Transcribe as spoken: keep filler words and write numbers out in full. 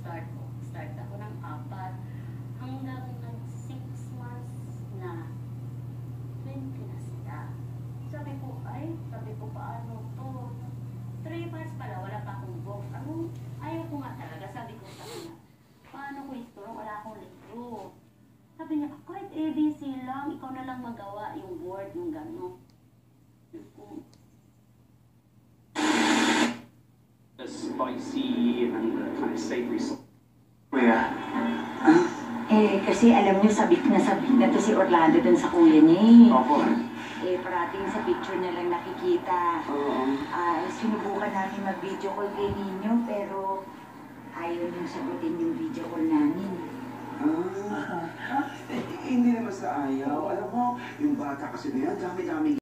start ko. Start ako ng apat. Hanggang nag six months na, twenty na sila. Sabi ko, ay, sabi ko, paano to? three months pala, wala pa akong book. Ano, ayaw ko nga talaga. Sabi ko sa kanya, paano ko ito? Wala akong libro. Sabi niya, kahit A B C lang, ikaw na lang magawa yung word, yung gano'n. Sabi ko, the spicy and the kind of savory sauce. Kuya, ah? Eh, kasi alam niyo, sabik na sabik na to si Orlando dun sa kuya niya eh. Opo. Eh, parating sa picture niya lang nakikita. Oo. Ah, sinubukan namin mag-video call kay Ninyo, pero ayaw niyong sagutin yung video call namin. Ah, ah, eh, hindi naman sa ayaw. Alam mo, yung bata kasi na yan, dami-dami